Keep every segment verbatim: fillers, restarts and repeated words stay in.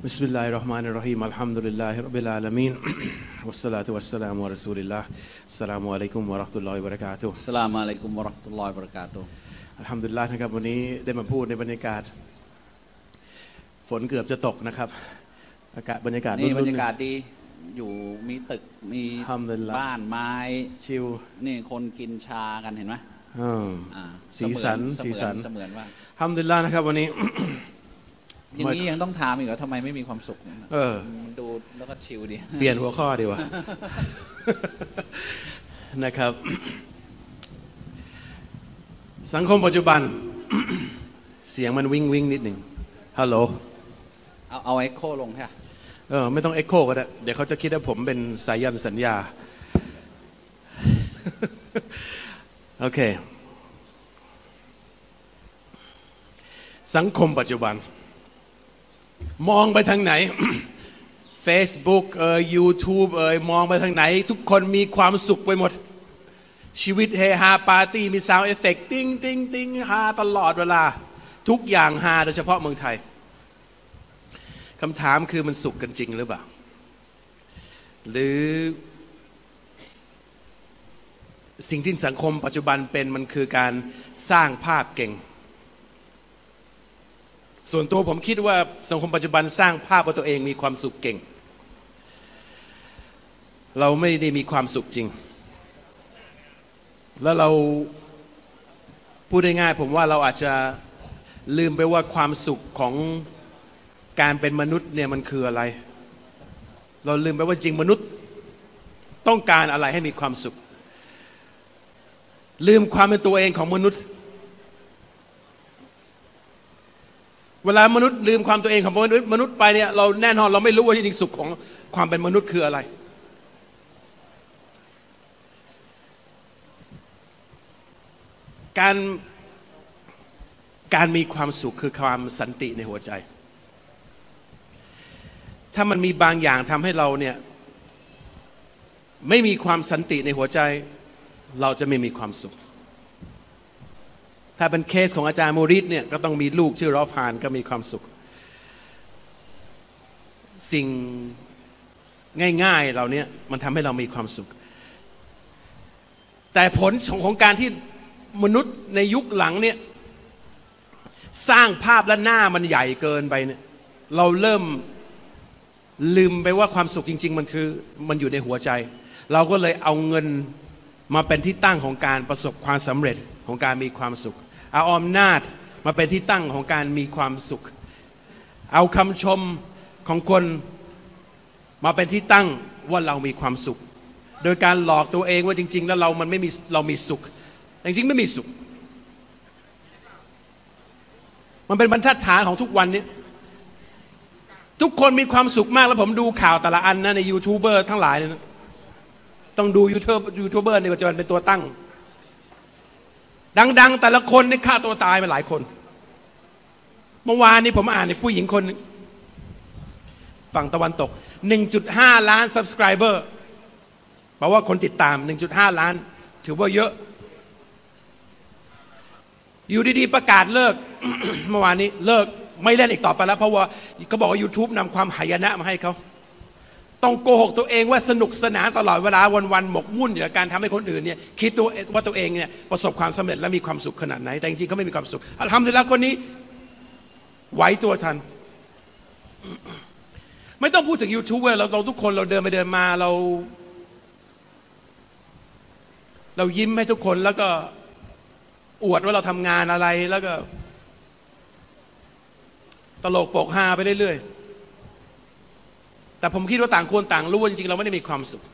بسم الله الرحمن الرحيم الحمد لله رب العالمين والصلاة والسلام على رسول الله السلام عليكم ورحمة الله وبركاته อัสสลามุอะลัยกุมวะเราะห์มะตุลลอฮิวะบะเราะกาตุฮ์อัลฮัมดุลิลลาห์นะครับวันนี้ได้มาพูดในบรรยากาศฝนเกือบจะตกนะครับอากาศบรรยากาศนี่บรรยากาศดีอยู่มีตึกมีบ้านไม้ชิลนี่คนกินชากันเห็นไหมสีสันสีสันเสมือนว่าอัลฮัมดุลิลลาห์นะครับวันนี้อย่างนี้ยังต้องถามอีกเหรอทำไมไม่มีความสุขเออดูแล้วก็ชิลดีเปลี่ยนหัวข้อดีวะนะครับสังคมปัจจุบันเสียงมันวิ่งวิ่งนิดหนึ่งฮัลโหลเอาเอาเอ็กโคลงค่ะเออไม่ต้องเอ็กโคก็ได้เดี๋ยวเขาจะคิดว่าผมเป็นสายันสัญญาโอเคสังคมปัจจุบันมองไปทางไหน Facebook เอ่ย YouTube เอ่ยมองไปทางไหนทุกคนมีความสุขไปหมดชีวิตเฮฮาปาร์ตี้มีซาวด์เอฟเฟกต์ติ้งติ้งติ้งฮาตลอดเวลาทุกอย่างฮาโดยเฉพาะเมืองไทยคำถามคือมันสุขกันจริงหรือเปล่าหรือสิ่งที่สังคมปัจจุบันเป็นมันคือการสร้างภาพเก่งส่วนตัวผมคิดว่าสังคมปัจจุบันสร้างภาพว่าตัวเองมีความสุขเก่งเราไม่ได้มีความสุขจริงแล้วเราพูดได้ง่ายผมว่าเราอาจจะลืมไปว่าความสุขของการเป็นมนุษย์เนี่ยมันคืออะไรเราลืมไปว่าจริงมนุษย์ต้องการอะไรให้มีความสุขลืมความเป็นตัวเองของมนุษย์เวลามนุษย์ลืมความตัวเองของมนุษย์มนุษย์ไปเนี่ยเราแน่นอนเราไม่รู้ว่าที่จริงสุขของความเป็นมนุษย์คืออะไรการการมีความสุขคือความสันติในหัวใจถ้ามันมีบางอย่างทำให้เราเนี่ยไม่มีความสันติในหัวใจเราจะไม่มีความสุขถ้าเป็นเคสของอาจารย์มูริดเนี่ยก็ต้องมีลูกชื่อรอฟฮานก็มีความสุขสิ่งง่ายๆเราเนี่ยมันทำให้เรามีความสุขแต่ผลของการที่มนุษย์ในยุคหลังเนี่ยสร้างภาพและหน้ามันใหญ่เกินไปเนี่ยเราเริ่มลืมไปว่าความสุขจริงๆมันคือมันอยู่ในหัวใจเราก็เลยเอาเงินมาเป็นที่ตั้งของการประสบความสำเร็จของการมีความสุขเอาอำนาจมาเป็นที่ตั้งของการมีความสุขเอาคำชมของคนมาเป็นที่ตั้งว่าเรามีความสุขโดยการหลอกตัวเองว่าจริงๆแล้วเรามันไม่มีเรามีสุขจริงๆไม่มีสุขมันเป็นบรรทัดฐานของทุกวันนี้ทุกคนมีความสุขมากแล้วผมดูข่าวแต่ละอันนะในยูทูบเบอร์ทั้งหลายนะต้องดูยูทูบยูทูบเบอร์ในปัจจุบันเป็นตัวตั้งดังๆแต่ละคนนี่ฆ่าตัวตายมาหลายคนเมื่อวานนี้ผมอ่านในผู้หญิงคนฝั่งตะวันตก หนึ่งจุดห้า ล้าน Subscriber แปลว่าคนติดตาม หนึ่งจุดห้า ล้านถือว่าเยอะอยู่ดีๆประกาศเลิก เมื่อวานนี้เลิกไม่เล่นอีกต่อไปแล้วเพราะว่าเขาบอกว่า YouTube นำความหายนะมาให้เขาต้องโกหกตัวเองว่าสนุกสนานตลอดเวลาวันๆหมกมุ่นอยู่กับการทำให้คนอื่นเนี่ยคิดตัวว่าตัวเองเนี่ยประสบความสำเร็จและมีความสุขขนาดไหนแต่จริงๆเขาไม่มีความสุขอัลฮัมดุลิลละห์คนนี้ไหวตัวทันไม่ต้องพูดถึงยูทูบเบอร์เราเราทุกคนเราเดินไปเดินมาเราเรายิ้มให้ทุกคนแล้วก็อวดว่าเราทำงานอะไรแล้วก็ตลกโปกฮาไปเรื่อยๆแต่ผมคิดว่าต่างคนต่างรู้ว่าจริงๆเราไม่ได้มีความสุข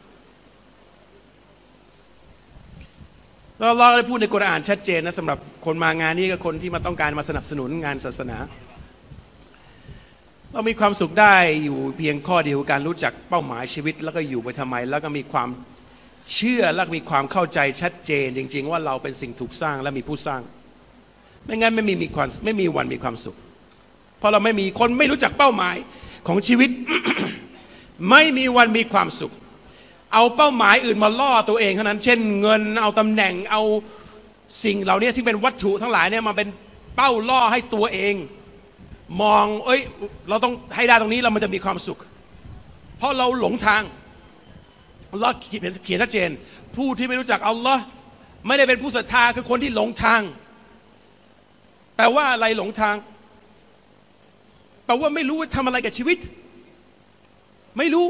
เราเราได้พูดในกุรอานชัดเจนนะสำหรับคนมางานนี้กับคนที่มาต้องการมาสนับสนุนงานศาสนาเรามีความสุขได้อยู่เพียงข้อเดียวการรู้จักเป้าหมายชีวิตแล้วก็อยู่ไปทำไมแล้วก็มีความเชื่อและมีความเข้าใจชัดเจนจริงๆว่าเราเป็นสิ่งถูกสร้างและมีผู้สร้างไม่งั้นไม่มีมีความไม่มีวันมีความสุขเพราะเราไม่มีคนไม่รู้จักเป้าหมายของชีวิต ไม่มีวันมีความสุขเอาเป้าหมายอื่นมาล่อตัวเองเท่านั้นเช่นเงินเอาตำแหน่งเอาสิ่งเหล่านี้ที่เป็นวัตถุทั้งหลายเนี่ยมาเป็นเป้าล่อให้ตัวเองมองเอ้ยเราต้องให้ได้ตรงนี้เรามันจะมีความสุขเพราะเราหลงทางอัลลอฮ์เขียนชัดเจนผู้ที่ไม่รู้จักอัลลอฮ์ไม่ได้เป็นผู้ศรัทธาคือคนที่หลงทางแปลว่าอะไรหลงทางแปลว่าไม่รู้ว่าทำอะไรกับชีวิตไม่รู้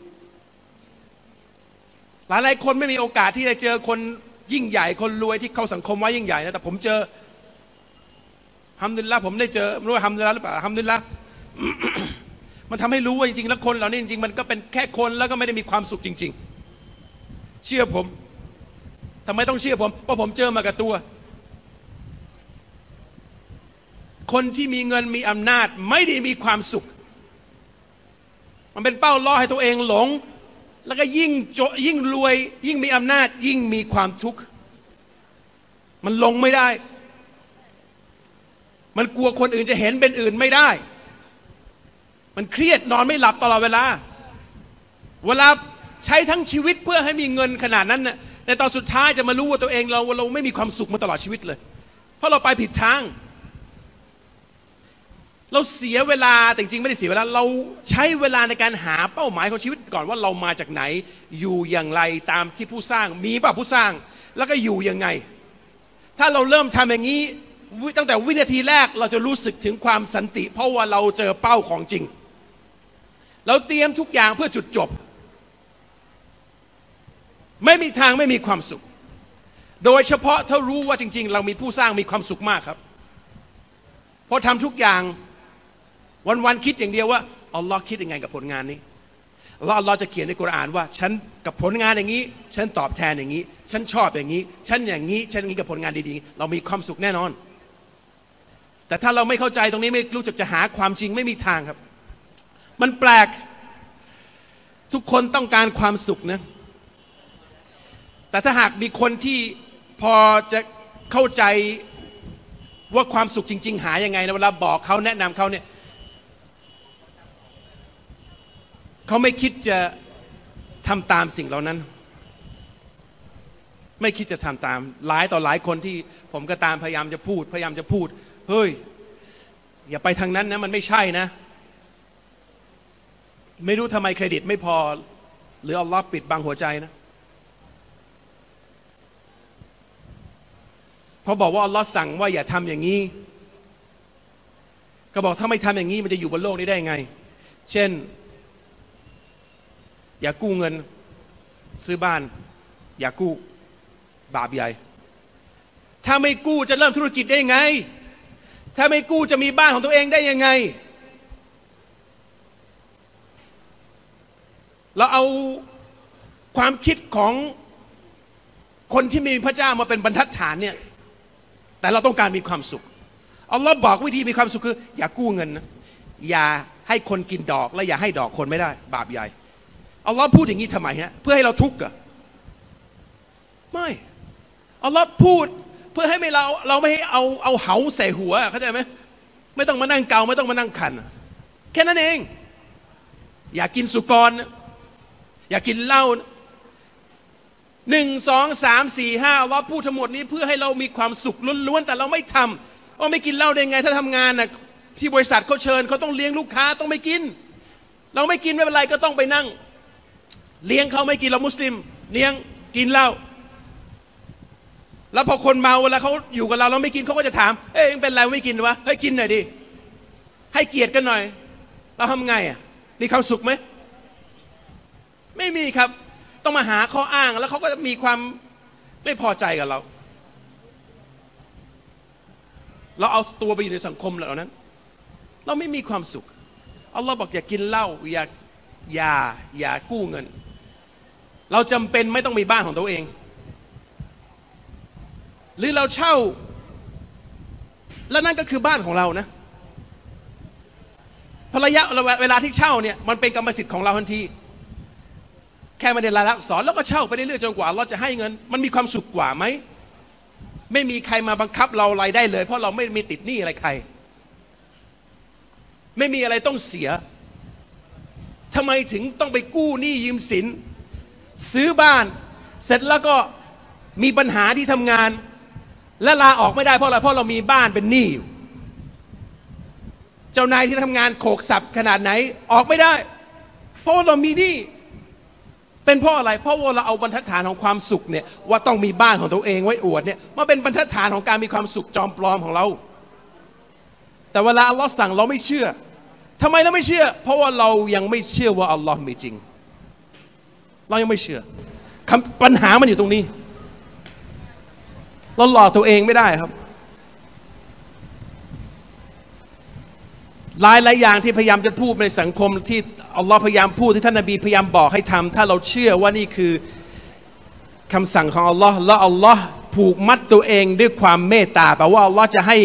หลายหลายคนไม่มีโอกาสที่จะเจอคนยิ่งใหญ่คนรวยที่เข้าสังคมว่ายิ่งใหญ่นะแต่ผมเจอฮัมดุลิลละห์ผมได้เจอไม่รู้ว่าฮัมดุลิลละห์หรือเปล่าฮัมดุลิลละห์ มันทำให้รู้ว่าจริงๆแล้วคนเหล่านี้จริงๆมันก็เป็นแค่คนแล้วก็ไม่ได้มีความสุขจริงๆเชื่อผมทำไมต้องเชื่อผมเพราะผมเจอมากับตัวคนที่มีเงินมีอำนาจไม่ได้มีความสุขมันเป็นเป้าล่อให้ตัวเองหลงแล้วก็ยิ่งโจยิ่งรวยยิ่งมีอำนาจยิ่งมีความทุกข์มันลงไม่ได้มันกลัวคนอื่นจะเห็นเป็นอื่นไม่ได้มันเครียดนอนไม่หลับตลอดเวลาเวลาใช้ทั้งชีวิตเพื่อให้มีเงินขนาดนั้นน่ะในตอนสุดท้ายจะมารู้ว่าตัวเองเราเราไม่มีความสุขมาตลอดชีวิตเลยเพราะเราไปผิดทางเราเสียเวลาแต่จริงๆไม่ได้เสียเวลาเราใช้เวลาในการหาเป้าหมายของชีวิตก่อนว่าเรามาจากไหนอยู่อย่างไรตามที่ผู้สร้างมีป่ะผู้สร้างแล้วก็อยู่ยังไงถ้าเราเริ่มทำอย่างนี้ตั้งแต่วินาทีแรกเราจะรู้สึกถึงความสันติเพราะว่าเราเจอเป้าของจริงเราเตรียมทุกอย่างเพื่อจุดจบไม่มีทางไม่มีความสุขโดยเฉพาะถ้ารู้ว่าจริงๆเรามีผู้สร้างมีความสุขมากครับเพราะทำทุกอย่างวันๆคิดอย่างเดียวว่าอัลลอฮ์คิดยังไงกับผลงานนี้แล้วอัลลอฮ์จะเขียนในกุรอานว่าฉันกับผลงานอย่างนี้ฉันตอบแทนอย่างนี้ฉันชอบอย่างนี้ฉันอย่างนี้ฉันอย่างนี้กับผลงานดีๆเรามีความสุขแน่นอนแต่ถ้าเราไม่เข้าใจตรงนี้ไม่รู้จักจะหาความจริงไม่มีทางครับมันแปลกทุกคนต้องการความสุขนะแต่ถ้าหากมีคนที่พอจะเข้าใจว่าความสุขจริงๆหายังไงนะเวลาบอกเขาแนะนำเขาเนี่ยเขาไม่คิดจะทำตามสิ่งเหล่านั้นไม่คิดจะทำตามหลายต่อหลายคนที่ผมก็ตามพยายามจะพูดพยายามจะพูดเฮ้ยอย่าไปทางนั้นนะมันไม่ใช่นะไม่รู้ทำไมเครดิตไม่พอหรืออัลลอฮ์ปิดบังหัวใจนะพอบอกว่าอัลลอฮ์สั่งว่าอย่าทำอย่างนี้ก็บอกถ้าไม่ทำอย่างนี้มันจะอยู่บนโลกนี้ได้ยังไงเช่นอย่ากู้เงินซื้อบ้านอย่ากู้บาปใหญ่ถ้าไม่กู้จะเริ่มธุรกิจได้ยังไงถ้าไม่กู้จะมีบ้านของตัวเองได้ยังไงเราเอาความคิดของคนที่มีพระเจ้ามาเป็นบรรทัดฐานเนี่ยแต่เราต้องการมีความสุขอัลลอฮ์บอกวิธีมีความสุขคืออย่ากู้เงินนะอย่าให้คนกินดอกและอย่าให้ดอกคนไม่ได้บาปใหญ่อัลลอฮ์พูดอย่างนี้ทำไมฮะเพื่อให้เราทุกข์เหรอไม่อัลลอฮ์พูดเพื่อให้ไม่เราเราไม่ให้เอาเอาเหาใส่หัวเข้าใจไหมไม่ต้องมานั่งเกาไม่ต้องมานั่งขันแค่นั้นเองอย่ากินสุกรอย่ากินเหล้าหนึ่งสองสามสี่ห้าอัลลอฮ์พูดทั้งหมดนี้เพื่อให้เรามีความสุขล้วนๆแต่เราไม่ทำว่าไม่กินเหล้าได้ไงถ้าทำงานน่ะที่บริษัทเขาเชิญเขาต้องเลี้ยงลูกค้าต้องไม่กินเราไม่กินไม่เป็นไรก็ต้องไปนั่งเลี้ยงเขาไม่กินเรามุสลิมเลี้ยงกินเหล้าแล้วพอคนเมาเวลาเขาอยู่กับเราเราไม่กินเขาก็จะถามเอ้ยเป็นไรไม่กินวะเฮ้ยกินหน่อยดิให้เกียรติกันหน่อยเราทำไงอ่ะมีความสุขไหมไม่มีครับต้องมาหาข้ออ้างแล้วเขาก็จะมีความไม่พอใจกับเราเราเอาตัวไปอยู่ในสังคมเหล่านั้นเราไม่มีความสุขอัลลอฮ์บอกอย่ากินเหล้าอย่าอย่าอย่ากู้เงินเราจำเป็นไม่ต้องมีบ้านของตัวเองหรือเราเช่าแล้วนั่นก็คือบ้านของเรานะพอระยะเวลาที่เช่าเนี่ยมันเป็นกรรมสิทธิ์ของเราทันทีแค่ไม่ได้รายลักษณ์อักษรแล้วก็เช่าไปเรื่อยๆจนกว่าเราจะให้เงินมันมีความสุขกว่าไหมไม่มีใครมาบังคับเราอะไรได้เลยเพราะเราไม่มีติดหนี้อะไรใครไม่มีอะไรต้องเสียทำไมถึงต้องไปกู้หนี้ยืมสินซื้อบ้านเสร็จแล้วก็มีปัญหาที่ทำงานและลาออกไม่ได้เพราะอะไรเพราะเรามีบ้านเป็นหนี้อยู่เจ้านายที่ทำงานโขกสับขนาดไหนออกไม่ได้เพราะว่าเรามีหนี้เป็นเพราะอะไรเพราะว่าเราเอาบรรทัดฐานของความสุขเนี่ยว่าต้องมีบ้านของตัวเองไว้อวดเนี่ยมาเป็นบรรทัดฐานของการมีความสุขจอมปลอมของเราแต่เวลาอัลลอฮ์สั่งเราไม่เชื่อทำไมเราไม่เชื่อเพราะว่าเรายังไม่เชื่อว่าอัลลอฮ์มีจริงเรายังไม่เชื่อปัญหามันอยู่ตรงนี้เราหลอกตัวเองไม่ได้ครับหลายหลายอย่างที่พยายามจะพูดในสังคมที่อัลลอฮ์พยายามพูดที่ท่านนบีพยายามบอกให้ทำถ้าเราเชื่อว่านี่คือคำสั่งของอัลลอฮ์แล้วอัลลอฮ์ผูกมัดตัวเองด้วยความเมตตาแปลว่าอัลลอฮ์จะให้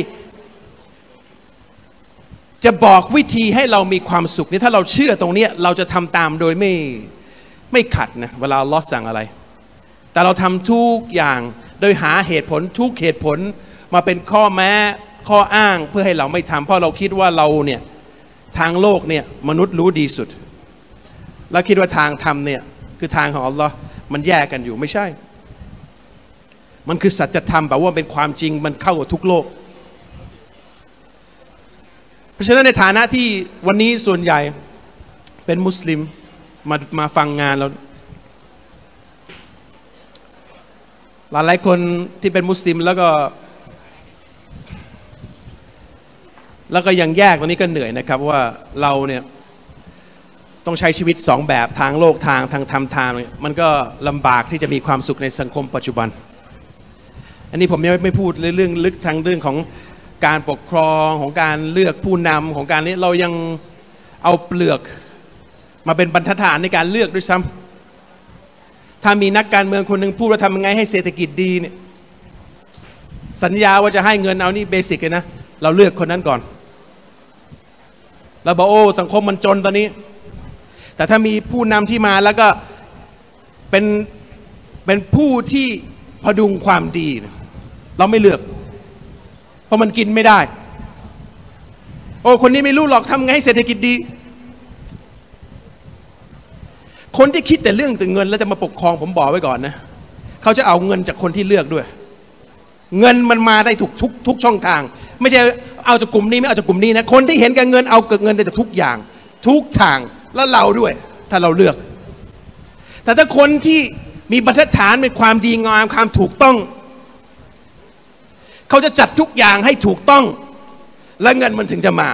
จะบอกวิธีให้เรามีความสุขนี่ถ้าเราเชื่อตรงนี้เราจะทำตามโดยไม่ไม่ขัดนะเวลาอัลลอฮ์สั่งอะไรแต่เราทำทุกอย่างโดยหาเหตุผลทุกเหตุผลมาเป็นข้อแม้ข้ออ้างเพื่อให้เราไม่ทำเพราะเราคิดว่าเราเนี่ยทางโลกเนี่ยมนุษย์รู้ดีสุดแล้วคิดว่าทางธรรมเนี่ยคือทางของอัลลอฮ์มันแยกกันอยู่ไม่ใช่มันคือสัจธรรมแบบว่าเป็นความจริงมันเข้ากับทุกโลกเพราะฉะนั้นในฐานะที่วันนี้ส่วนใหญ่เป็นมุสลิมมามาฟังงานเราหลายหลายคนที่เป็นมุสลิมแล้วก็แล้วก็ยังแยกตรงนี้ก็เหนื่อยนะครับว่าเราเนี่ยต้องใช้ชีวิตสองแบบทางโลกทางทางธรรมทางมันก็ลำบากที่จะมีความสุขในสังคมปัจจุบันอันนี้ผมยังไม่พูดเรื่องลึกทางเรื่องของการปกครองของการเลือกผู้นำของการนี้เรายังเอาเปลือกมาเป็นบรรทัดฐานในการเลือกด้วยซ้ำถ้ามีนักการเมืองคนหนึ่งพูดว่าทำยังไงให้เศรษฐกิจดีเนี่ยสัญญาว่าจะให้เงินเอานี่เบสิกเลยนะเราเลือกคนนั้นก่อนเราบอกโอ้สังคมมันจนตอนนี้แต่ถ้ามีผู้นำที่มาแล้วก็เป็นเป็นผู้ที่พดุงความดีเราไม่เลือกเพราะมันกินไม่ได้โอ้คนนี้ไม่รู้หรอกทำไงให้เศรษฐกิจดีคนที่คิดแต่เรื่องแต่เงินแล้วจะมาปกครองผมบอกไว้ก่อนนะเขาจะเอาเงินจากคนที่เลือกด้วยเงินมันมาได้ทุกทุกทุกช่องทางไม่ใช่เอาจากกลุ่มนี้ไม่เอาจากกลุ่มนี้นะคนที่เห็นกับเงินเอาเกิดเงินได้จากทุกอย่างทุกทางแล้วเราด้วยถ้าเราเลือกแต่ถ้าคนที่มีบรรทัดฐานเป็นความดีงามความถูกต้องเขาจะจัดทุกอย่างให้ถูกต้องและเงินมันถึงจะมา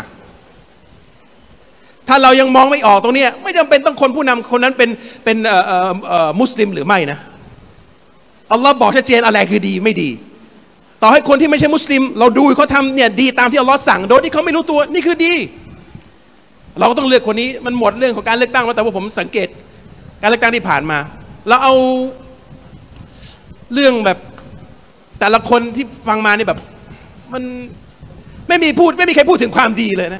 ถ้าเรายังมองไม่ออกตรงนี้ไม่จำเป็นต้องคนผู้นำคนนั้นเป็นเป็นเอ่อเอ่อเอ่อมุสลิมหรือไม่นะอัลลอฮ์บอกชัดเจนอะไรคือดีไม่ดีต่อให้คนที่ไม่ใช่มุสลิมเราดูเขาทำเนี่ยดีตามที่อัลลอฮ์สั่งโดยที่เขาไม่รู้ตัวนี่คือดีเราก็ต้องเลือกคนนี้มันหมดเรื่องของการเลือกตั้งแล้วแต่ว่าผมสังเกตการเลือกตั้งที่ผ่านมาเราเอาเรื่องแบบแต่ละคนที่ฟังมานี่แบบมันไม่มีพูดไม่มีใครพูดถึงความดีเลยนะ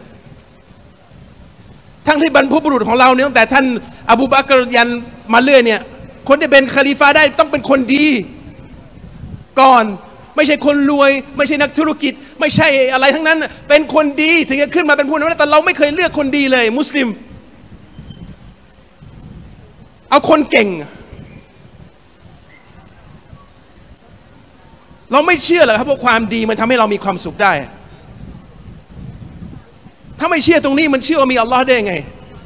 ทั้งที่บรรพบุรุษของเราเนี่ยตั้งแต่ท่านอบูบักรยันมาเรื่อยเนี่ยคนที่เป็นคาลิฟาได้ต้องเป็นคนดีก่อนไม่ใช่คนรวยไม่ใช่นักธุรกิจไม่ใช่อะไรทั้งนั้นเป็นคนดีถึงจะขึ้นมาเป็นผู้นำแต่เราไม่เคยเลือกคนดีเลยมุสลิมเอาคนเก่งเราไม่เชื่อหรอกครับว่าความดีมันทำให้เรามีความสุขได้ถ้าไม่เชื่อตรงนี้มันเชื่อว่ามีอัลลอฮ์ได้ไง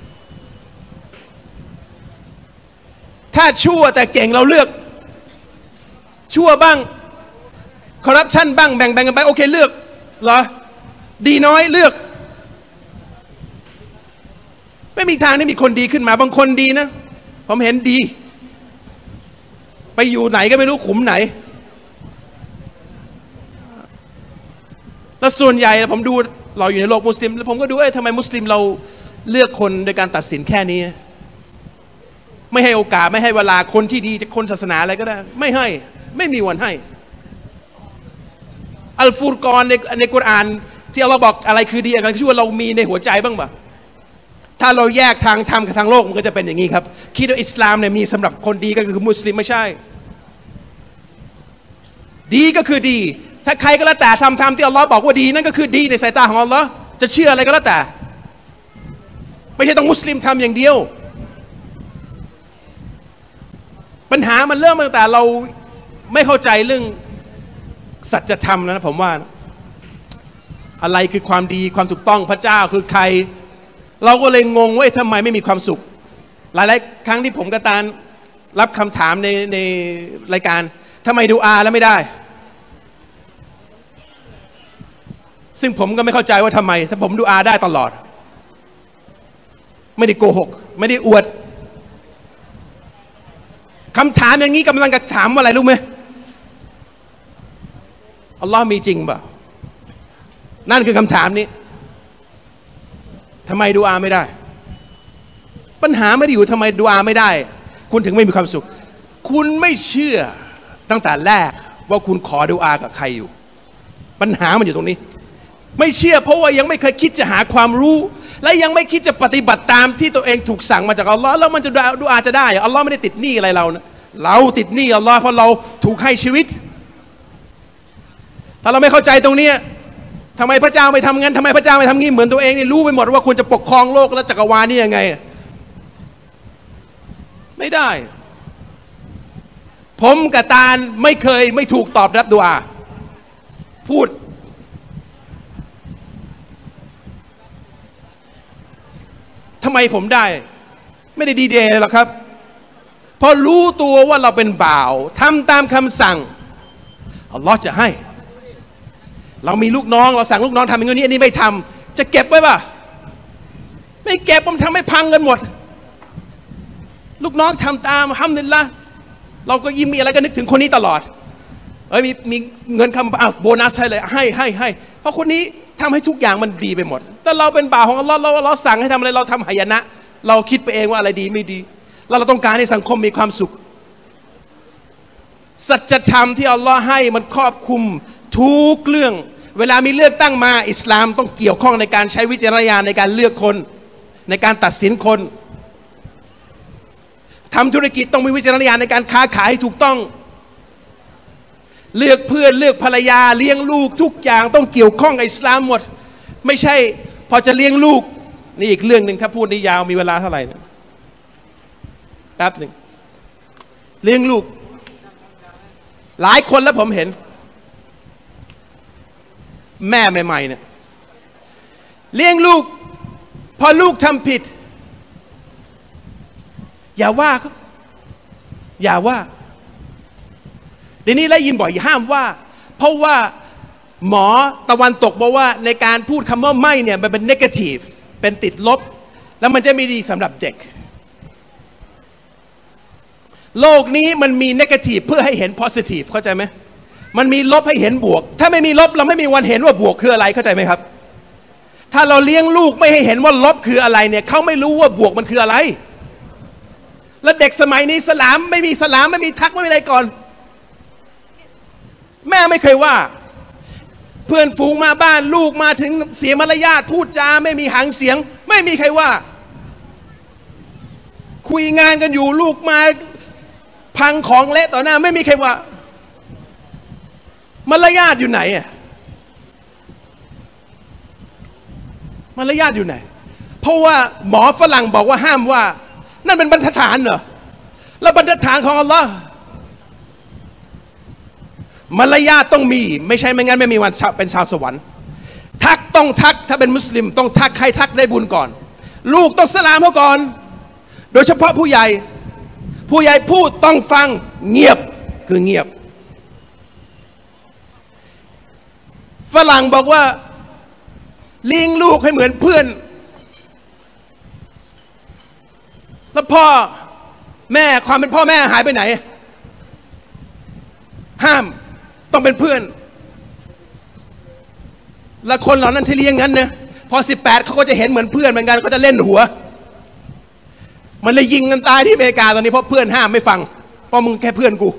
ถ้าชั่วแต่เก่งเราเลือกชั่วบ้างคอร์รัปชันบ้างแบ่งแบ่งกันไปโอเคเลือกเหรอดีน้อยเลือกไม่มีทางที่มีคนดีขึ้นมาบางคนดีนะผมเห็นดีไปอยู่ไหนก็ไม่รู้ขุมไหนแล้วส่วนใหญ่ผมดูเราอยู่ในโลกมุสลิมแล้วผมก็ดูเอ้ยทำไมมุสลิมเราเลือกคนโดยการตัดสินแค่นี้ไม่ให้โอกาสไม่ให้เวลาคนที่ดีจะคนศาสนาอะไรก็ได้ไม่ให้ไม่มีวันให้อัลฟุรกอนในในกุรอานที่เราบอกอะไรคือดีอะไรคือชั่วเรามีในหัวใจบ้างปะถ้าเราแยกทางธรรมกับทางโลกมันก็จะเป็นอย่างนี้ครับคิดว่าอิสลามเนี่ยมีสำหรับคนดีก็คือมุสลิมไม่ใช่ดีก็คือดีถ้าใครก็แล้วแต่ทำทำที่อัลลอฮ์บอกว่าดีนั่นก็คือดีในสายตาของอัลลอฮ์จะเชื่ออะไรก็แล้วแต่ไม่ใช่ต้องมุสลิมทำอย่างเดียวปัญหามันเริ่มตั้งแต่เราไม่เข้าใจเรื่องสัจธรรมแล้วนะผมว่าอะไรคือความดีความถูกต้องพระเจ้าคือใครเราก็เลยงงว่าทำไมไม่มีความสุขหลายๆครั้งที่ผมกับตาลรับคำถามในในรายการทำไมดูอาแล้วไม่ได้ซึ่งผมก็ไม่เข้าใจว่าทำไมถ้าผมดูอาได้ตลอดไม่ได้โกหกไม่ได้อวดคำถามอย่างนี้กำลังจะถามว่าอะไรรู้ไหมอัลลอฮ์มีจริงเปล่านั่นคือคำถามนี้ทำไมดูอาไม่ได้ปัญหาไม่ได้อยู่ทำไมดูอาไม่ได้คุณถึงไม่มีความสุขคุณไม่เชื่อตั้งแต่แรกว่าคุณขอดูอากับใครอยู่ปัญหามันอยู่ตรงนี้ไม่เชื่อเพราะว่ายังไม่เคยคิดจะหาความรู้และยังไม่คิดจะปฏิบัติตามที่ตัวเองถูกสั่งมาจากอัลลอฮ์แล้วมันจะดูอาจะได้อัลลอฮ์ไม่ได้ติดหนี้อะไรเรานะเราติดหนี้อัลลอฮ์เพราะเราถูกให้ชีวิตถ้าเราไม่เข้าใจตรงนี้ทำไมพระเจ้าไม่ทำงั้นทำไมพระเจ้าไม่ทำงี้เหมือนตัวเองนี่รู้ไปหมดว่าควรจะปกครองโลกและจักรวาลนี่ยังไงไม่ได้ผมกับตาลไม่เคยไม่ถูกตอบรับดุอาพูดทำไมผมได้ไม่ได้ดีเดย์หรอกครับเพราะรู้ตัวว่าเราเป็นบ่าวทำตามคำสั่งอัลลอฮ์จะให้เรามีลูกน้องเราสั่งลูกน้องทำอย่างนี้อันนี้ไม่ทำจะเก็บไว้ป่ะไม่เก็บผมทำให้พังกันหมดลูกน้องทำตามฮัมดุลิลละห์เราก็ยิ้มมีอะไรก็นึกถึงคนนี้ตลอดเอ้ยมีมีเงินคำอ่ะโบนัสให้เลยให้ให้ให้เพราะคนนี้ทำให้ทุกอย่างมันดีไปหมดแต่เราเป็นบ่าวของอัลลอฮ์เราเราสั่งให้ทำอะไรเราทำหายนะเราคิดไปเองว่าอะไรดีไม่ดีแล้วเราต้องการให้สังคมมีความสุขสัจธรรมที่อัลลอฮ์ให้มันครอบคลุมทุกเรื่องเวลามีเลือกตั้งมาอิสลามต้องเกี่ยวข้องในการใช้วิจารณญาณในการเลือกคนในการตัดสินคนทำธุรกิจต้องมีวิจารณญาณในการค้าขายให้ถูกต้องเลือกเพื่อนเลือกภรรยาเลี้ยงลูกทุกอย่างต้องเกี่ยวข้องกับอิสลามหมดไม่ใช่พอจะเลี้ยงลูกนี่อีกเรื่องหนึ่งถ้าพูดนี่ยาวมีเวลาเท่าไหร่นะแป๊บหนึ่งเลี้ยงลูกหลายคนแล้วผมเห็นแม่ใหม่ๆเนี่ยเลี้ยงลูกพอลูกทำผิดอย่าว่าครับอย่าว่าเดี๋ยวนี้ได้ยินบ่อยห้ามว่าเพราะว่าหมอตะวันตกบอกว่าในการพูดคำว่าไม่เนี่ยมันเป็นเนกาทีฟเป็นติดลบแล้วมันจะไม่ดีสำหรับเด็กโลกนี้มันมีเนกาทีฟเพื่อให้เห็นโพซิทีฟเข้าใจไหมมันมีลบให้เห็นบวกถ้าไม่มีลบเราไม่มีวันเห็นว่าบวกคืออะไรเข้าใจไหมครับถ้าเราเลี้ยงลูกไม่ให้เห็นว่าลบคืออะไรเนี่ยเขาไม่รู้ว่าบวกมันคืออะไรแล้วเด็กสมัยนี้สลามไม่มีสลามไม่มีทักไม่มีอะไรก่อนแม่ไม่เคยว่าเพื่อนฝูงมาบ้านลูกมาถึงเสียมารยาทพูดจาไม่มีหางเสียงไม่มีใครว่าคุยงานกันอยู่ลูกมาพังของเละต่อหน้าไม่มีใครว่ามารยาทอยู่ไหนอ่ะมารยาทอยู่ไหนเพราะว่าหมอฝรั่งบอกว่าห้ามว่านั่นเป็นบรรทัดฐานเหรอแล้วบรรทัดฐานของอัลลอฮ์มารยาทต้องมีไม่ใช่ไม่งั้นไม่มีวันเป็นชาวสวรรค์ทักต้องทักถ้าเป็นมุสลิมต้องทักใครทักได้บุญก่อนลูกต้องสลามเขาก่อนโดยเฉพาะผู้ใหญ่ผู้ใหญ่พูดต้องฟังเงียบคือเงียบฝรั่งบอกว่าเลี้ยงลูกให้เหมือนเพื่อนแล้วพ่อแม่ความเป็นพ่อแม่หายไปไหนห้ามต้องเป็นเพื่อนและคนเหล่านั้นที่เลี้ยงงั้นนะพอสิบแปดเขาก็จะเห็นเหมือนเพื่อนเหมือนกันก็จะเล่นหัวมันเลยยิงกันตายที่อเมริกาตอนนี้เพราะเพื่อนห้ามไม่ฟังเพราะมึงแค่เพื่อนกู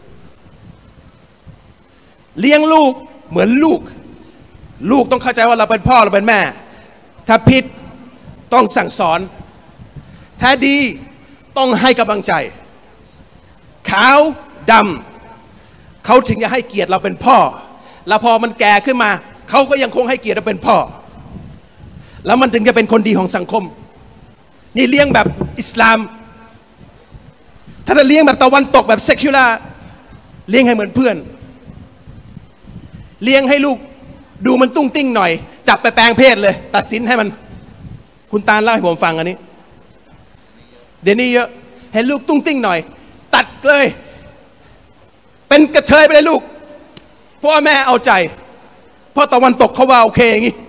เลี้ยงลูกเหมือนลูกลูกต้องเข้าใจว่าเราเป็นพ่อเราเป็นแม่ถ้าผิดต้องสั่งสอนถ้าดีต้องให้กำลังใจขาวดำเขาถึงจะให้เกียรติเราเป็นพ่อแล้วพอมันแก่ขึ้นมาเขาก็ยังคงให้เกียรติเราเป็นพ่อแล้วมันถึงจะเป็นคนดีของสังคมนี่เลี้ยงแบบอิสลามถ้าจะเลี้ยงแบบตะวันตกแบบเซคิวลาเลี้ยงให้เหมือนเพื่อนเลี้ยงให้ลูกดูมันตุ้งติ้งหน่อยจับไปแปลงเพศเลยตัดสินให้มันคุณตาลเล่าให้ผมฟังอันนี้เดี๋ยวนี้เยอะเห็นลูกตุ้งติ้งหน่อยตัดเลยเป็นกระเทยไปเลยลูกพ่อแม่เอาใจเพราะตะวันตกเขาว่าโอเคอย่างนี้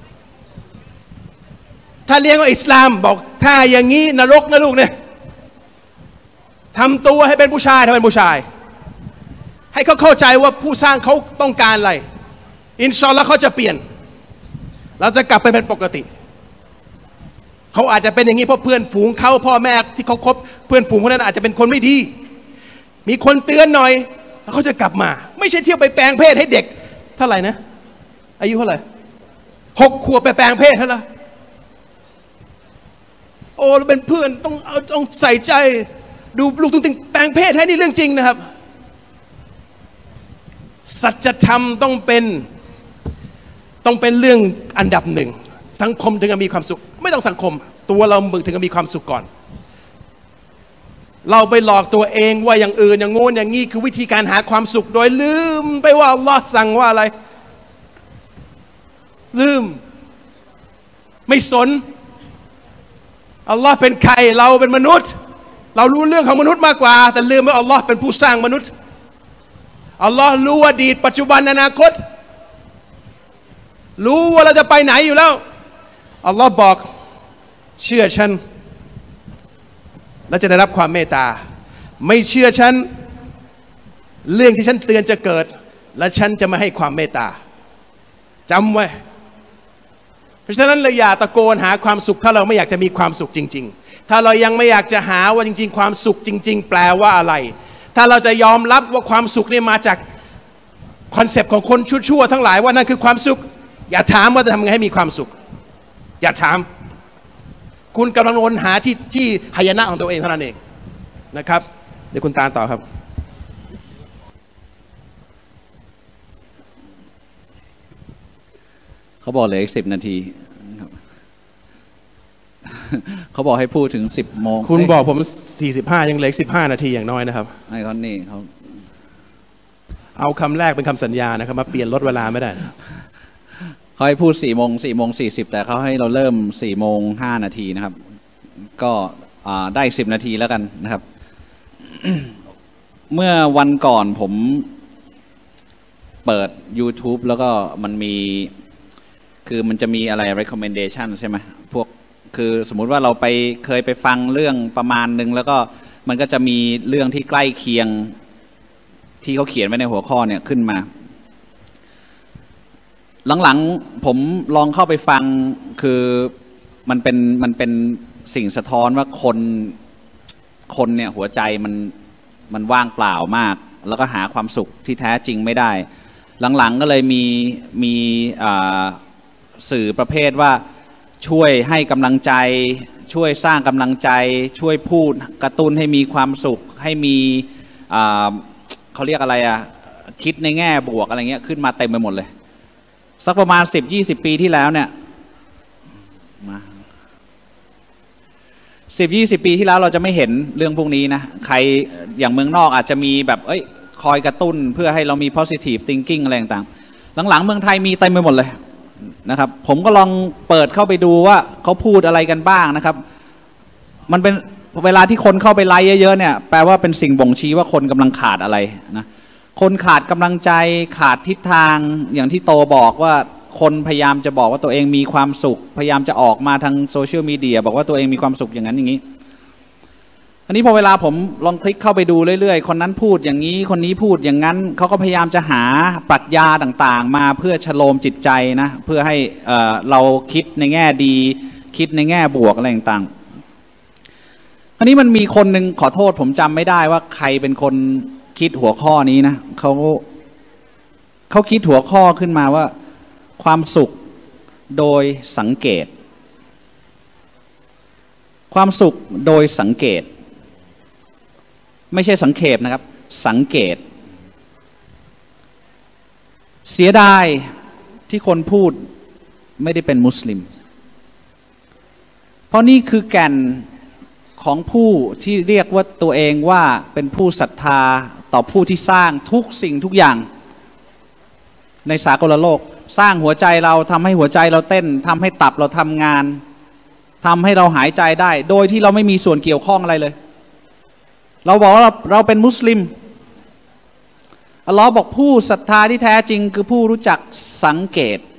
ถ้าเลี้ยงว่าอิสลามบอกถ้าอย่างนี้นรกนะลูกเนี่ยทำตัวให้เป็นผู้ชายทำเป็นผู้ชายให้เขาเข้าใจว่าผู้สร้างเขาต้องการอะไรอินชาอัลลอฮ์เขาจะเปลี่ยนเราจะกลับไปเป็นปกติเขาอาจจะเป็นอย่างนี้เพราะเพื่อนฝูงเขาพ่อแม่ที่เขาคบเพื่อนฝูงคนนั้นอาจจะเป็นคนไม่ดีมีคนเตือนหน่อยแล้วเขาจะกลับมาไม่ใช่เที่ยวไปแปลงเพศให้เด็กเท่าไหร่นะอายุเท่าไหร่หกขวบไปแปลงเพศเท่าไหร่โอ้เป็นเพื่อนต้องเอาต้องใส่ใจดูลูกตุ้งติ้งแปลงเพศให้นี่เรื่องจริงนะครับสัจธรรมต้องเป็นต้องเป็นเรื่องอันดับหนึ่งสังคมถึงจะมีความสุขไม่ต้องสังคมตัวเราถึงจะมีความสุขก่อนเราไปหลอกตัวเองว่าอย่างอื่นอย่างงู้นอย่างงี้คือวิธีการหาความสุขโดยลืมไปว่าอัลลอฮ์สั่งว่าอะไรลืมไม่สนอัลลอฮ์เป็นใครเราเป็นมนุษย์เรารู้เรื่องของมนุษย์มากกว่าแต่ลืมว่าอัลลอฮ์เป็นผู้สร้างมนุษย์อัลลอฮ์รู้อดีตปัจจุบันอนาคตรู้ว่าเราจะไปไหนอยู่แล้วอัลลอฮ์บอกเชื่อฉันและจะได้รับความเมตตาไม่เชื่อฉันเรื่องที่ฉันเตือนจะเกิดและฉันจะไม่ให้ความเมตตาจำไว้เพราะฉะนั้นเราอย่าตะโกนหาความสุขถ้าเราไม่อยากจะมีความสุขจริงๆถ้าเรายังไม่อยากจะหาว่าจริงๆความสุขจริงๆแปลว่าอะไรถ้าเราจะยอมรับว่าความสุขนี่มาจากคอนเซปต์ของคนชั่วๆทั้งหลายว่านั่นคือความสุขอย่าถามว่าจะทำไงให้มีความสุขอย่าถามคุณกำลังวนหาที่ที่หายนะของตัวเองเท่านั้นเองนะครับเดี๋ยวคุณตาต่อครับเขาบอกเหลืออีกสิบนาทีเขาบอกให้พูดถึงสิบโมงคุณบอกผมสี่สิบห้ายังเหลือสิบห้านาทีอย่างน้อยนะครับไอ้คนนี้เขาเอาคำแรกเป็นคำสัญญานะครับมาเปลี่ยนลดเวลาไม่ได้เขาให้พูดสี่โมงสี่โมงสี่สิบแต่เขาให้เราเริ่มสี่โมงห้านาทีนะครับก็ได้สิบนาทีแล้วกันนะครับ เมื่อวันก่อนผมเปิด YouTube แล้วก็มันมีคือมันจะมีอะไร recommendation ใช่ไหมพวกคือสมมุติว่าเราไปเคยไปฟังเรื่องประมาณนึงแล้วก็มันก็จะมีเรื่องที่ใกล้เคียงที่เขาเขียนไว้ในหัวข้อเนี่ยขึ้นมาหลังๆผมลองเข้าไปฟังคือมันเป็นมันเป็นสิ่งสะท้อนว่าคนคนเนี่ยหัวใจมันมันว่างเปล่ามากแล้วก็หาความสุขที่แท้จริงไม่ได้หลังๆก็เลยมีมีสื่อประเภทว่าช่วยให้กำลังใจช่วยสร้างกำลังใจช่วยพูดกระตุ้นให้มีความสุขให้มีเขาเรียกอะไรอ่ะคิดในแง่บวกอะไรเงี้ยขึ้นมาเต็มไปหมดเลยสักประมาณสิบยี่สิบปีที่แล้วเนี่ยมาสิบยี่สิบปีที่แล้วเราจะไม่เห็นเรื่องพวกนี้นะใครอย่างเมืองนอกอาจจะมีแบบเอ้ยคอยกระตุ้นเพื่อให้เรามี positive thinking อะไรต่างๆหลังๆเมืองไทยมีเต็มไปหมดเลยนะครับผมก็ลองเปิดเข้าไปดูว่าเขาพูดอะไรกันบ้างนะครับมันเป็นเวลาที่คนเข้าไปไลค์เยอะๆเนี่ยแปลว่าเป็นสิ่งบ่งชี้ว่าคนกำลังขาดอะไรนะคนขาดกำลังใจขาดทิศทางอย่างที่โตบอกว่าคนพยายามจะบอกว่าตัวเองมีความสุขพยายามจะออกมาทางโซเชียลมีเดียบอกว่าตัวเองมีความสุขอย่างนั้นอย่างนี้อันนี้พอเวลาผมลองคลิกเข้าไปดูเรื่อยๆคนนั้นพูดอย่างนี้คนนี้พูดอย่างนั้นเขาก็พยายามจะหาปรัชญาต่างๆมาเพื่อชโลมจิตใจนะเพื่อให้เอ่อเราคิดในแง่ดีคิดในแง่บวกอะไรต่างๆอันนี้มันมีคนหนึ่งขอโทษผมจำไม่ได้ว่าใครเป็นคนคิดหัวข้อนี้นะเขาเขาคิดหัวข้อขึ้นมาว่าความสุขโดยสังเกตความสุขโดยสังเกตไม่ใช่สังเขปนะครับสังเกตเสียดายที่คนพูดไม่ได้เป็นมุสลิมเพราะนี่คือแก่นของผู้ที่เรียกว่าตัวเองว่าเป็นผู้ศรัทธาต่อผู้ที่สร้างทุกสิ่งทุกอย่างในสากลโลกสร้างหัวใจเราทำให้หัวใจเราเต้นทำให้ตับเราทำงานทำให้เราหายใจได้โดยที่เราไม่มีส่วนเกี่ยวข้องอะไรเลยเราบอกว่าเราเราเป็นมุสลิมอัลลอฮ์บอกผู้ศรัทธาที่แท้จริงคือผู้รู้จักสังเกต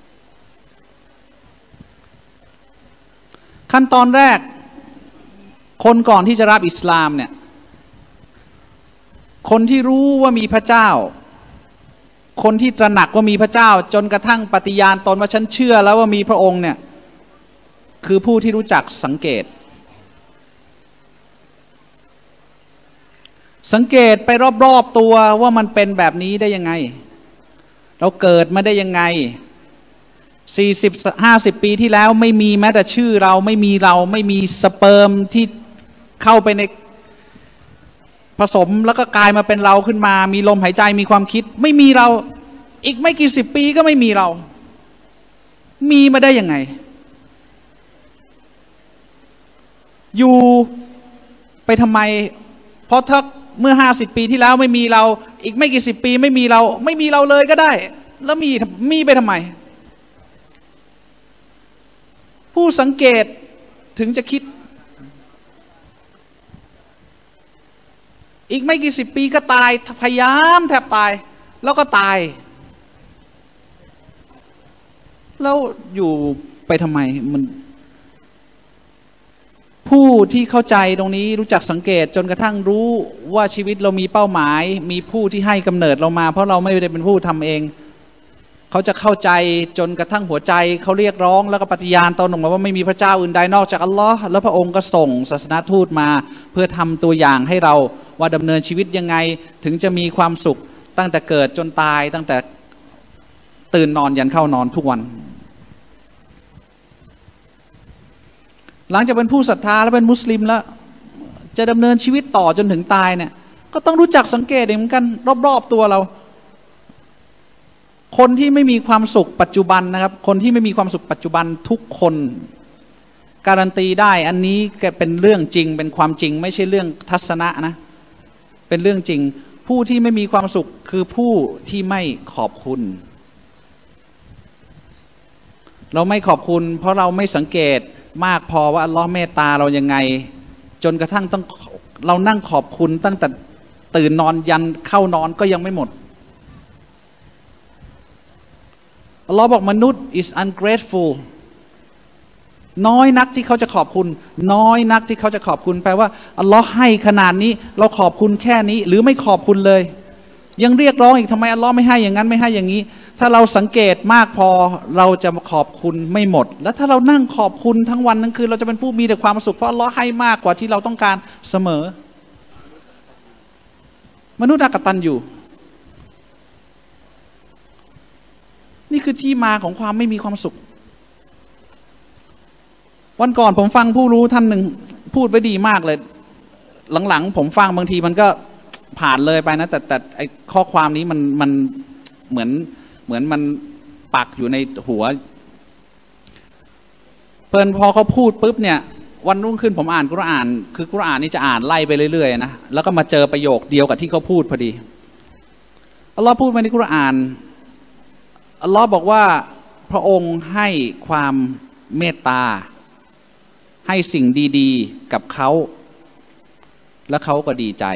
ขั้นตอนแรกคนก่อนที่จะรับอิสลามเนี่ยคนที่รู้ว่ามีพระเจ้าคนที่ตระหนักว่ามีพระเจ้าจนกระทั่งปฏิญาณตนว่าฉันเชื่อแล้วว่ามีพระองค์เนี่ยคือผู้ที่รู้จักสังเกตสังเกตไปรอบๆตัวว่ามันเป็นแบบนี้ได้ยังไงเราเกิดมาได้ยังไงสี่สิบ ห้าสิบปีที่แล้วไม่มีแม้แต่ชื่อเราไม่มีเราไม่มีสเปิร์มที่เข้าไปในผสมแล้วก็กลายมาเป็นเราขึ้นมามีลมหายใจมีความคิดไม่มีเราอีกไม่กี่สิบปีก็ไม่มีเรามีมาได้ยังไงอยู่ไปทำไมเพราะถ้าเมื่อห้าสิบปีที่แล้วไม่มีเราอีกไม่กี่สิบปีไม่มีเราไม่มีเราเลยก็ได้แล้วมีมีไปทำไมผู้สังเกตถึงจะคิดอีกไม่กี่สิบปีก็ตายพยายามแทบตายแล้วก็ตายแล้วอยู่ไปทำไมมันผู้ที่เข้าใจตรงนี้รู้จักสังเกตจนกระทั่งรู้ว่าชีวิตเรามีเป้าหมายมีผู้ที่ให้กำเนิดเรามาเพราะเราไม่ได้เป็นผู้ทำเองเขาจะเข้าใจจนกระทั่งหัวใจเขาเรียกร้องแล้วก็ปฏิญาณตนออกมาว่าไม่มีพระเจ้าอื่นใดนอกจากอัลลอฮ์แล้วพระองค์ก็ส่งศาสนทูตมาเพื่อทำตัวอย่างให้เราว่าดำเนินชีวิตยังไงถึงจะมีความสุขตั้งแต่เกิดจนตายตั้งแต่ตื่นนอนยันเข้านอนทุกวันหลังจากเป็นผู้ศรัทธาและเป็นมุสลิมแล้วจะดำเนินชีวิตต่อจนถึงตายเนี่ยก็ต้องรู้จักสังเกตเหมือนกันรอบๆตัวเราคนที่ไม่มีความสุขปัจจุบันนะครับคนที่ไม่มีความสุขปัจจุบันทุกคนการันตีได้อันนี้เป็นเรื่องจริงเป็นความจริงไม่ใช่เรื่องทัศนะนะเป็นเรื่องจริงผู้ที่ไม่มีความสุขคือผู้ที่ไม่ขอบคุณเราไม่ขอบคุณเพราะเราไม่สังเกตมากพอว่าอัลลอฮ์เมตตาเรายังไงจนกระทั่งต้องเรานั่งขอบคุณตั้งแต่ตื่นนอนยันเข้านอนก็ยังไม่หมดอัลลอฮ์บอกมนุษย์ is ungrateful น้อยนักที่เขาจะขอบคุณน้อยนักที่เขาจะขอบคุณแปลว่าอัลลอฮ์ให้ขนาดนี้เราขอบคุณแค่นี้หรือไม่ขอบคุณเลยยังเรียกร้องอีกทำไมอัลลอฮ์ไม่ให้อย่างนั้นไม่ให้อย่างนี้ถ้าเราสังเกตมากพอเราจะขอบคุณไม่หมดแล้วถ้าเรานั่งขอบคุณทั้งวันทั้งคืนเราจะเป็นผู้มีแต่ความสุขเพราะอัลลอฮ์ให้มากกว่าที่เราต้องการเสมอมนุษย์อกตัญญูนี่คือที่มาของความไม่มีความสุขวันก่อนผมฟังผู้รู้ท่านหนึ่งพูดไว้ดีมากเลยหลังๆผมฟังบางทีมันก็ผ่านเลยไปนะแต่แต่ไอ้ข้อความนี้มันมันเหมือนเหมือนมันปักอยู่ในหัวเพิ่นพอเขาพูดปุ๊บเนี่ยวันรุ่งขึ้นผมอ่านกุรอานคือกุรอานนี่จะอ่านไล่ไปเรื่อยๆนะแล้วก็มาเจอประโยคเดียวกับที่เขาพูดพอดีอัลลอฮ์พูดไว้ในกุรอานอัลลอฮ์บอกว่าพระองค์ให้ความเมตตาให้สิ่งดีๆกับเขาและเขาก็ดีใจ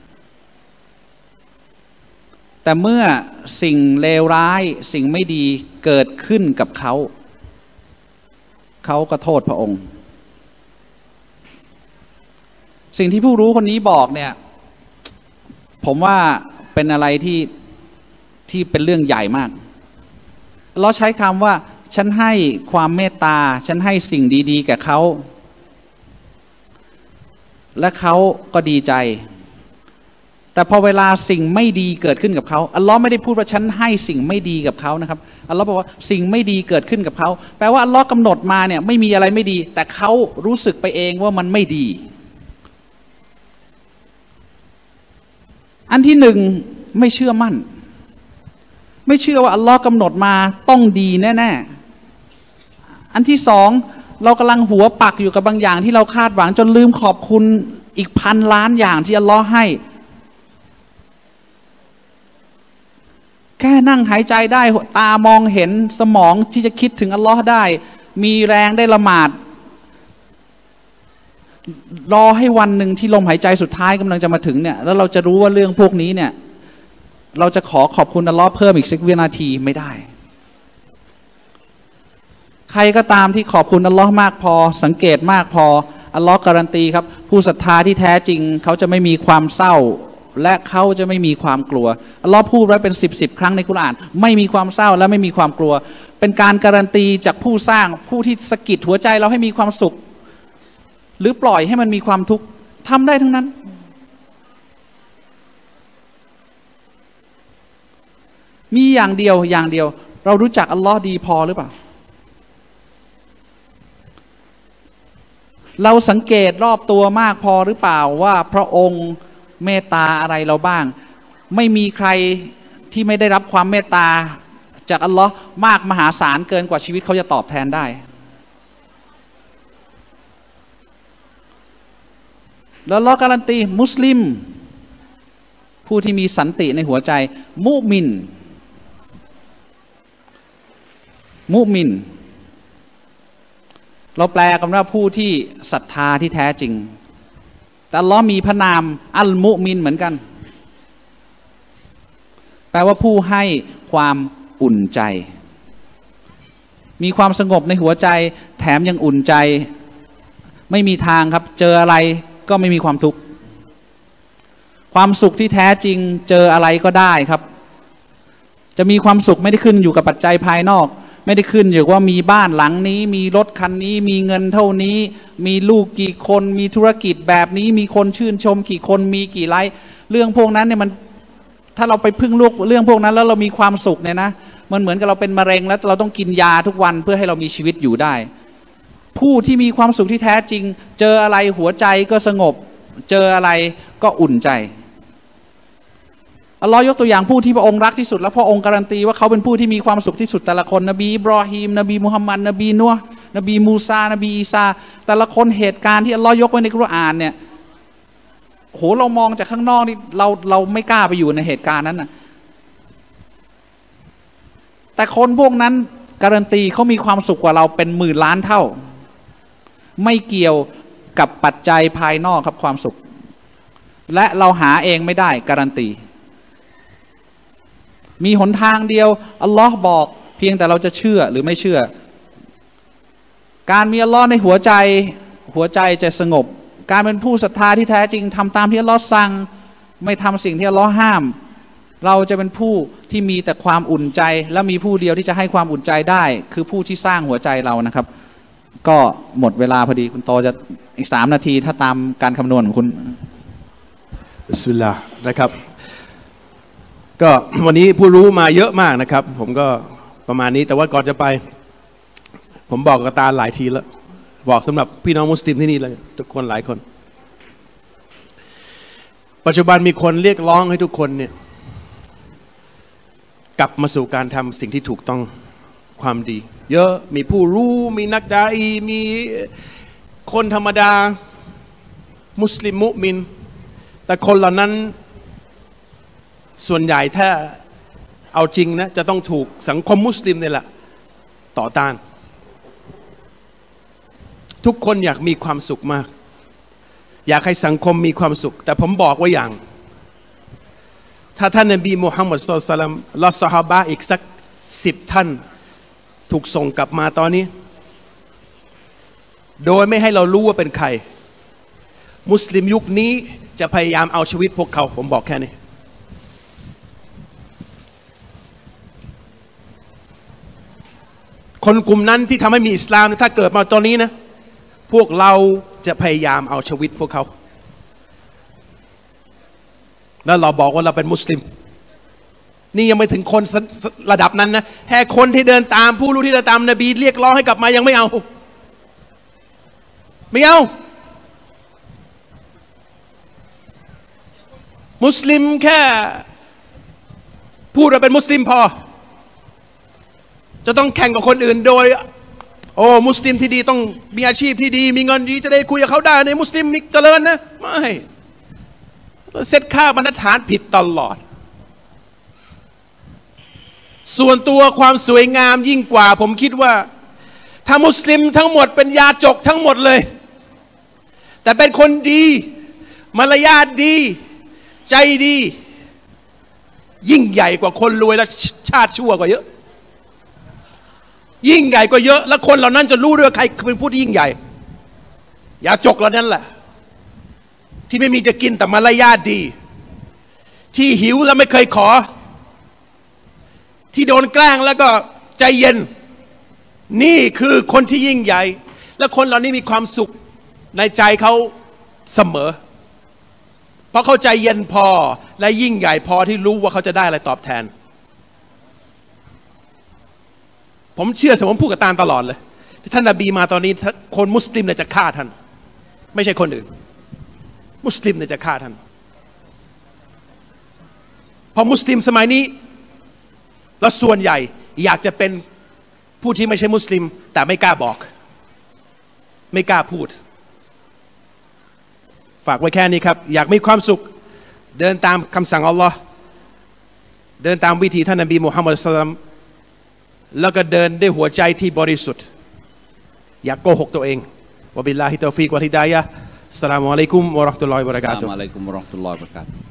แต่เมื่อสิ่งเลวร้ายสิ่งไม่ดีเกิดขึ้นกับเขาเขาก็โทษพระองค์สิ่งที่ผู้รู้คนนี้บอกเนี่ยผมว่าเป็นอะไรที่ที่เป็นเรื่องใหญ่มากเราใช้คำว่าฉันให้ความเมตตาฉันให้สิ่งดีๆแก่เขาและเขาก็ดีใจแต่พอเวลาสิ่งไม่ดีเกิดขึ้นกับเขาอัลลอฮ์ไม่ได้พูดว่าฉันให้สิ่งไม่ดีกับเขานะครับอัลลอฮ์บอกว่าสิ่งไม่ดีเกิดขึ้นกับเขาแปลว่าอัลลอฮ์กำหนดมาเนี่ยไม่มีอะไรไม่ดีแต่เขารู้สึกไปเองว่ามันไม่ดีอันที่หนึ่งไม่เชื่อมั่นไม่เชื่อว่าอัลลอฮ์กำหนดมาต้องดีแน่ๆอันที่สองเรากำลังหัวปักอยู่กับบางอย่างที่เราคาดหวังจนลืมขอบคุณอีกพันล้านอย่างที่อัลลอฮ์ให้แค่นั่งหายใจได้ตามองเห็นสมองที่จะคิดถึงอัลลอฮ์ได้มีแรงได้ละหมาดรอให้วันหนึ่งที่ลมหายใจสุดท้ายกำลังจะมาถึงเนี่ยแล้วเราจะรู้ว่าเรื่องพวกนี้เนี่ยเราจะขอขอบคุณอัลลอฮ์เพิ่มอีกสักวินาทีไม่ได้ใครก็ตามที่ขอบคุณอัลลอฮ์มากพอสังเกตมากพออัลลอฮ์การันตีครับผู้ศรัทธาที่แท้จริงเขาจะไม่มีความเศร้าและเขาจะไม่มีความกลัวอัลลอฮ์พูดไว้เป็นสิบสิบครั้งในกุรอานไม่มีความเศร้าและไม่มีความกลัวเป็นการการันตีจากผู้สร้างผู้ที่สะกิดหัวใจเราให้มีความสุขหรือปล่อยให้มันมีความทุกข์ทำได้ทั้งนั้นมีอย่างเดียวอย่างเดียวเรารู้จักอัลลอฮ์ดีพอหรือเปล่าเราสังเกตรอบตัวมากพอหรือเปล่าว่าพระองค์เมตตาอะไรเราบ้างไม่มีใครที่ไม่ได้รับความเมตตาจากอัลลอฮ์มากมหาศาลเกินกว่าชีวิตเขาจะตอบแทนได้แล้วอัลลอฮ์การันตีมุสลิมผู้ที่มีสันติในหัวใจมุมินมุมินเราแปลกันว่าผู้ที่ศรัทธาที่แท้จริงแต่อัลลอฮ์มีพระนามอัลมุมินเหมือนกันแปลว่าผู้ให้ความอุ่นใจมีความสงบในหัวใจแถมยังอุ่นใจไม่มีทางครับเจออะไรก็ไม่มีความทุกข์ความสุขที่แท้จริงเจออะไรก็ได้ครับจะมีความสุขไม่ได้ขึ้นอยู่กับปัจจัยภายนอกไม่ได้ขึ้นอยู่ว่ามีบ้านหลังนี้มีรถคันนี้มีเงินเท่านี้มีลูกกี่คนมีธุรกิจแบบนี้มีคนชื่นชมกี่คนมีกี่ไลค์เรื่องพวกนั้นเนี่ยมันถ้าเราไปพึ่งลูกเรื่องพวกนั้นแล้วเรามีความสุขเนี่ยนะมันเหมือนกับเราเป็นมะเร็งแล้วเราต้องกินยาทุกวันเพื่อให้เรามีชีวิตอยู่ได้ผู้ที่มีความสุขที่แท้จริงเจออะไรหัวใจก็สงบเจออะไรก็อุ่นใจอัลลอฮ์ยกตัวอย่างผู้ที่พระองค์รักที่สุดและพระองค์การันตีว่าเขาเป็นผู้ที่มีความสุขที่สุดแต่ละคนนบีอิบรอฮีมนบีมุฮัมมัดนบีนัวห์นบีมูซานบีอีสาแต่ละคนเหตุการณ์ที่อัลลอฮ์ยกไว้ในกุรอานเนี่ยโหเรามองจากข้างนอกนี่เราเราไม่กล้าไปอยู่ในเหตุการณ์นั้นนะแต่คนพวกนั้นการันตีเขามีความสุขกว่าเราเป็นหมื่นล้านเท่าไม่เกี่ยวกับปัจจัยภายนอกครับความสุขและเราหาเองไม่ได้การันตีมีหนทางเดียวอัลลอฮ์บอกเพียงแต่เราจะเชื่อหรือไม่เชื่อการมีอัลลอฮ์ในหัวใจหัวใจจะสงบการเป็นผู้ศรัทธาที่แท้จริงทำตามที่อัลลอฮ์สั่งไม่ทำสิ่งที่อัลลอฮ์ห้ามเราจะเป็นผู้ที่มีแต่ความอุ่นใจและมีผู้เดียวที่จะให้ความอุ่นใจได้คือผู้ที่สร้างหัวใจเรานะครับก็หมดเวลาพอดีคุณโตจะอีกสามนาทีถ้าตามการคำนวณของคุณบิสมิลลาห์นะครับก็วันนี้ผู้รู้มาเยอะมากนะครับผมก็ประมาณนี้แต่ว่าก่อนจะไปผมบอกกับตาหลายทีแล้วบอกสำหรับพี่น้องมุสลิมที่นี่เลยทุกคนหลายคนปัจจุบันมีคนเรียกร้องให้ทุกคนเนี่ยกลับมาสู่การทำสิ่งที่ถูกต้องความดีเยอะมีผู้รู้มีนักดาอีมีคนธรรมดามุสลิมมุมินแต่คนเหล่านั้นส่วนใหญ่ถ้าเอาจริงนะจะต้องถูกสังคมมุสลิมเนี่ยแหละต่อต้านทุกคนอยากมีความสุขมากอยากให้สังคมมีความสุขแต่ผมบอกว่าอย่างถ้าท่านนบีมุฮัมมัดศ็อลลัลลอฮุอะลัยฮิวะซัลลัมและซอฮาบะห์อีกสักสิบท่านถูกส่งกลับมาตอนนี้โดยไม่ให้เรารู้ว่าเป็นใครมุสลิมยุคนี้จะพยายามเอาชีวิตพวกเขาผมบอกแค่นี้คนกลุ่มนั้นที่ทำให้มีอิสลามถ้าเกิดมาตอนนี้นะพวกเราจะพยายามเอาชีวิตพวกเขาแล้วเราบอกว่าเราเป็นมุสลิมนี่ยังไม่ถึงคนระดับนั้นนะแค่คนที่เดินตามผู้รู้ที่เดินตามนบีเรียกร้องให้กลับมายังไม่เอาไม่เอามุสลิมแค่พูดว่าเป็นมุสลิมพอจะต้องแข่งกับคนอื่นโดยโอ้มุสลิมที่ดีต้องมีอาชีพที่ดีมีเงินดีจะได้คุยกับเขาได้ในมุสลิมมีเจริญนะไม่เซตค่าบรรทัดฐานผิดตลอดส่วนตัวความสวยงามยิ่งกว่าผมคิดว่าถ้ามุสลิมทั้งหมดเป็นยาจกทั้งหมดเลยแต่เป็นคนดีมารยาทดีใจดียิ่งใหญ่กว่าคนรวยและชาติชั่วกว่าเยอะยิ่งใหญ่กว่าเยอะและคนเหล่านั้นจะรู้ด้วยใครเป็นผู้ที่ยิ่งใหญ่ยาจกเหล่านั้นแหละที่ไม่มีจะกินแต่มารยาทดีที่หิวแล้วไม่เคยขอที่โดนแกล้งแล้วก็ใจเย็นนี่คือคนที่ยิ่งใหญ่และคนเหล่านี้มีความสุขในใจเขาเสมอเพราะเขาใจเย็นพอและยิ่งใหญ่พอที่รู้ว่าเขาจะได้อะไรตอบแทนผมเชื่อสมมติพูดกับตาลตลอดเลยที่ท่านนบีมาตอนนี้คนมุสลิมเนี่ยจะฆ่าท่านไม่ใช่คนอื่นมุสลิมเนี่ยจะฆ่าท่านพอมุสลิมสมัยนี้แล้วส่วนใหญ่อยากจะเป็นผู้ที่ไม่ใช่มุสลิมแต่ไม่กล้าบอกไม่กล้าพูดฝากไว้แค่นี้ครับอยากมีความสุขเดินตามคำสั่งอัลลอฮ์เดินตามวิธีท่านนบีมุฮัมมัดศ็อลลัลลอฮุอะลัยฮิวะซัลลัมแล้วก็เดินด้วยหัวใจที่บริสุทธิ์อย่าโกหกตัวเองวะบิลลาฮิตอฟิกวะฮิดายะฮ์อัสสลามุอะลัยกุมวะเราะห์มะตุลลอฮิวะบะเราะกาตุฮ์อัสสลามุอะลัยกุมวะเราะห์มะตุลลอฮิวะบะเราะกาตุฮ์